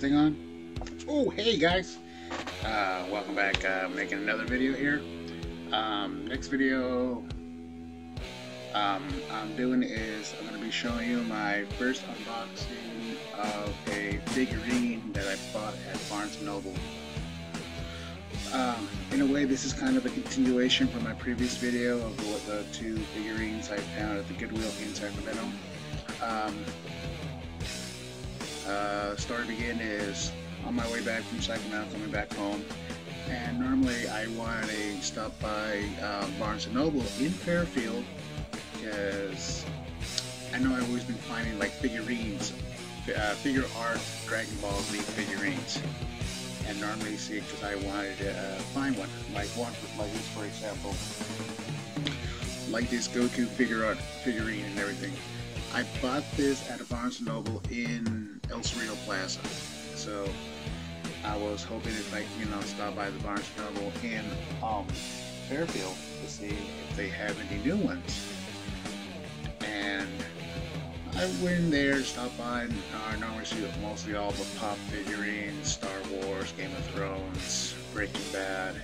thing on? Oh, hey guys! Welcome back. Making another video here. Next video I'm doing is I'm going to be showing you my first unboxing of a figurine that I bought at Barnes & Noble. In a way, this is kind of a continuation from my previous video of the two figurines I found at the Goodwill in Sacramento. Story begin is on my way back from Sacramento, coming back home, and normally I wanted to stop by Barnes & Noble in Fairfield because I know I've always been finding like figurines, figure art Dragon Ball Z figurines, and normally see it because I wanted to find one, like this for example, like this Goku figure art figurine and everything. I bought this at a Barnes & Noble in El Cerrito Plaza, so I was hoping if I stop by the Barnes & Noble in Fairfield to see if they have any new ones. And I went in there to stop by, and I normally see mostly all the pop figurines, Star Wars, Game of Thrones, Breaking Bad,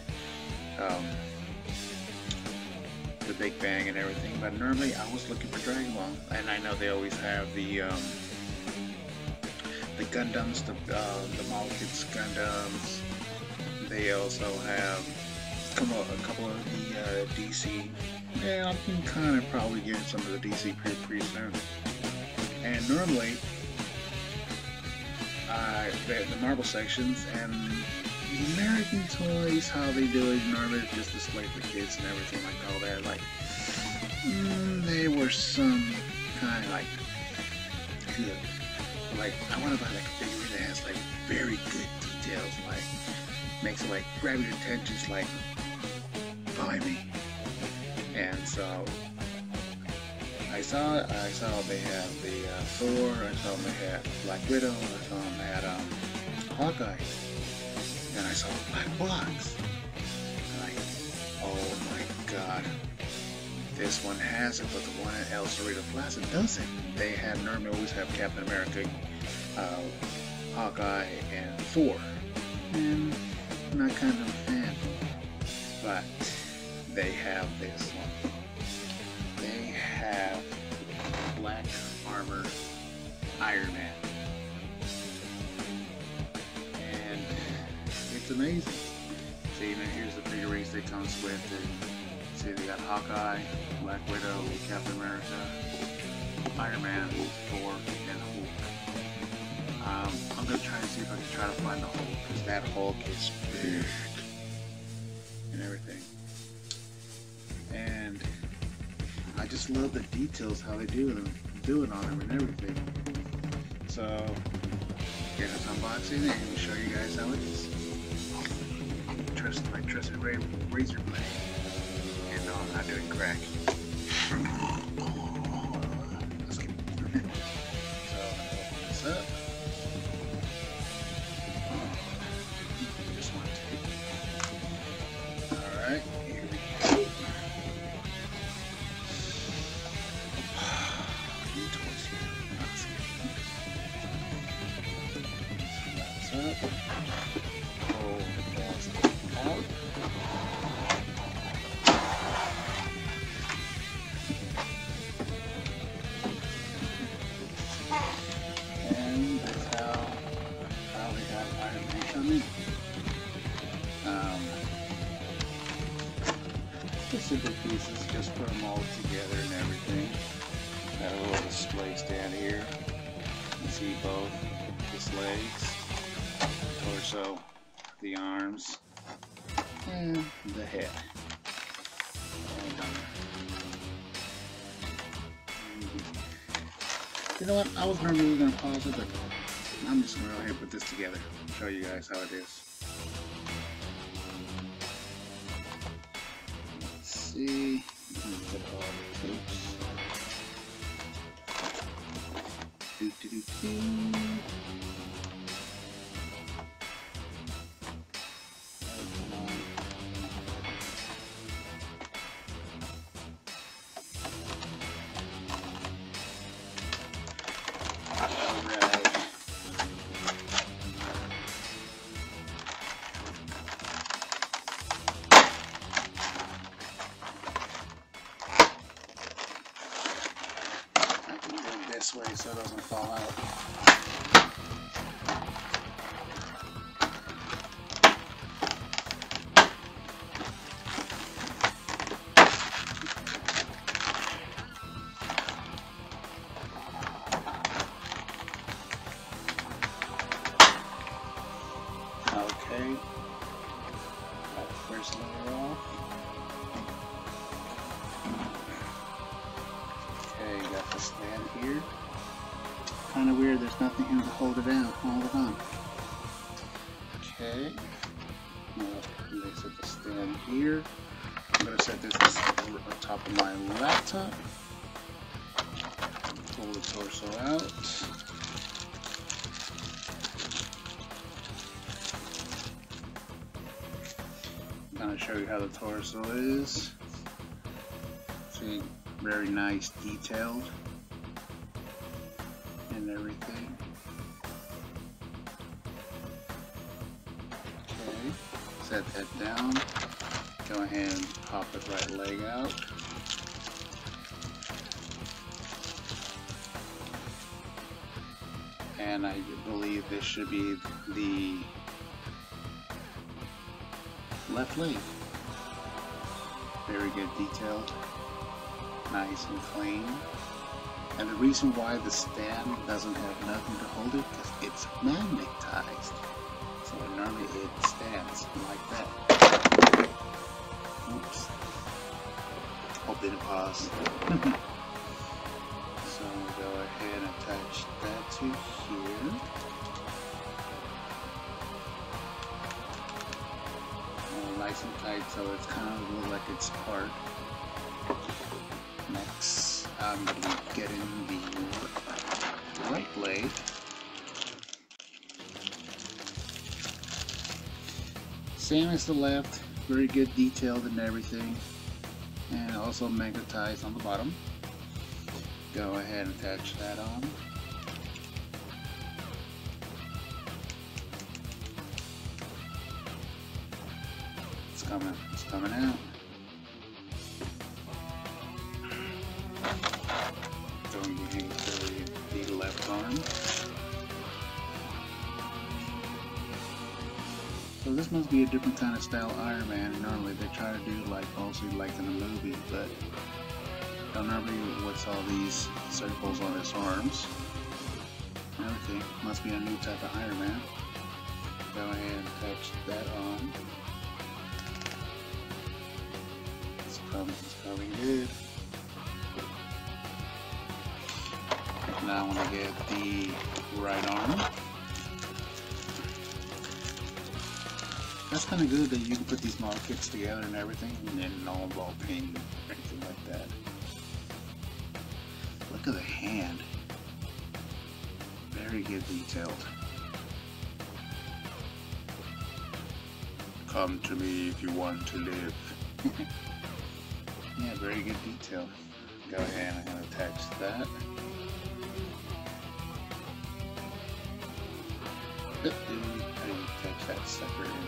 The Big Bang and everything, but normally I was looking for Dragon Ball, and I know they always have the Gundams, the Model Kits Gundams. They also have a couple of the DC. Yeah, I can kind of probably get some of the DC pretty soon. And normally, the Marvel sections and the American toys, how they do it, normally it's just display for kids and everything like all that. Like, they were some kind of like good. Like, I want to buy like a figurine that has like very good details, like makes it like grab your attention, just like buy me. And so I saw they had the Thor, I saw they had Black Widow, I saw they had Hawkeye, and I saw Black Box. Like, oh my god, this one has it, but the one at El Cerrito Plaza doesn't. They have normally always have Captain America, Hawkeye, and Thor, and I'm not kind of a fan, but they have this one. They have Black Armor Iron Man, and it's amazing. See, now here's the figurines that comes with it. See, they got Hawkeye, Black Widow, Captain America, Iron Man, Thor, and Hulk. I'm gonna try to see if I can try to find the Hulk, because that Hulk is big and everything. And I just love the details, how they do it on them and everything. So, here's this unboxing and show you guys how it is. My trusted razor blade. And no, I'm not doing crack. Let's get so, open this up. Just one take. Alright, here we go. New toys here. That's up. Pull the plastic out. And that's how they have Iron Man come in. The simple pieces, just put them all together and everything. Got a little display stand here. You can see both his legs, torso, the arms, and the head. You know what? I was normally going to pause it, but I'm just going to go ahead and put this together. Show you guys how it is. Let's see. Put all the tapes. so it doesn't fall out. Okay, got the first layer off. Okay, got the stand here. Kind of weird, there's nothing here to hold it down. Hold it on. Okay, now set the stand here. I'm going to set this on top of my laptop. Pull the torso out. I'm going to show you how the torso is. See, very nice, detailed, and everything. Okay, set that down. Go ahead and pop the right leg out. And I believe this should be the left leg. Very good detailed, nice and clean. And the reason why the stand doesn't have nothing to hold it, because it's magnetized. So normally it stands like that. Oops. Hope didn't pause. So I'm going to go ahead and attach that to here. Nice and tight, so it's kind of look like it's apart. Next, I'm going to be getting the right leg. Same as the left, very good detailed and everything, and also magnetized on the bottom. Go ahead and attach that on. It's coming out. Going into the left arm. So this must be a different kind of style Iron Man. Normally they try to do like mostly like in the movie, but I don't remember what's all these circles on his arms. Everything must be a new type of Iron Man. Go ahead and attach that on. It's coming good. Now I want to get the right arm. That's kind of good that you can put these model kits together and everything, and then no ball paint or anything like that. Look at the hand. Very good detailed. Come to me if you want to live. Yeah, very good detail. Go ahead and I'm going to attach that. I didn't attach that sucker in.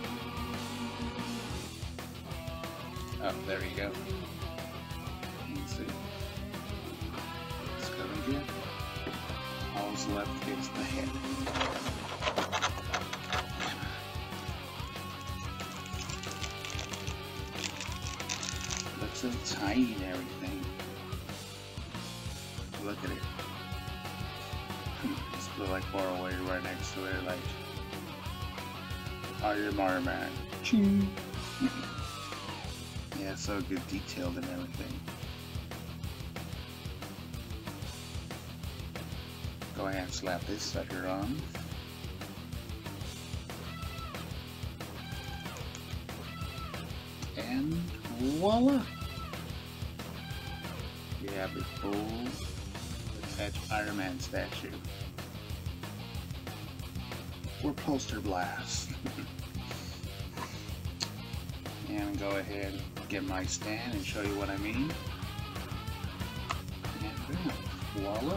Oh, there you go. You can see. It's coming good. All's left is the head. Looks so tiny and everything. Look at it. It's like far away right next to it, like Iron Man. Ching. Yeah, so good detailed and everything. Go ahead and slap this sucker on. And voila! You have the full attached Iron Man statue. Or poster blast. And go ahead and get my stand and show you what I mean. And voila!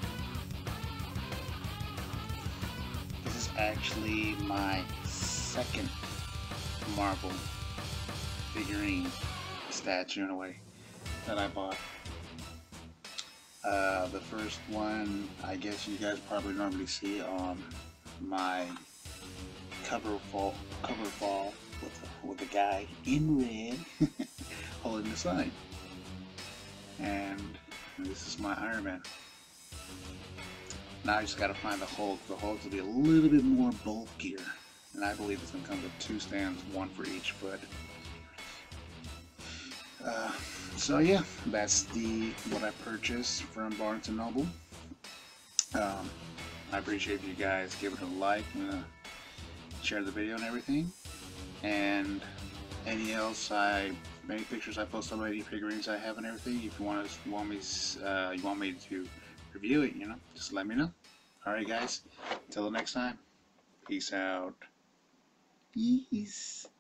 This is actually my second Marvel figurine statue in a way that I bought. The first one, I guess you guys probably normally see on my cover fall with a guy in red holding the sign. And this is my Iron Man. Now I just gotta find the Hulk. The Hulk will be a little bit more bulkier. And I believe it's gonna come with 2 stands, 1 for each foot. So yeah, that's what I purchased from Barnes & Noble. I appreciate you guys giving it a like and share the video and everything. And any pictures I post on any figurines I have and everything. If you want me to review it, just let me know. All right, guys. Until the next time. Peace out. Peace.